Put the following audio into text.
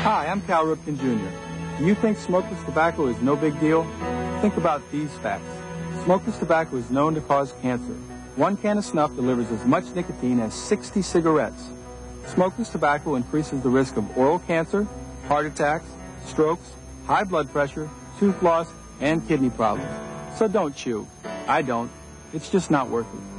Hi, I'm Cal Ripken Jr. Do you think smokeless tobacco is no big deal? Think about these facts. Smokeless tobacco is known to cause cancer. 1 can of snuff delivers as much nicotine as 60 cigarettes. Smokeless tobacco increases the risk of oral cancer, heart attacks, strokes, high blood pressure, tooth loss, and kidney problems. So don't chew. I don't. It's just not worth it.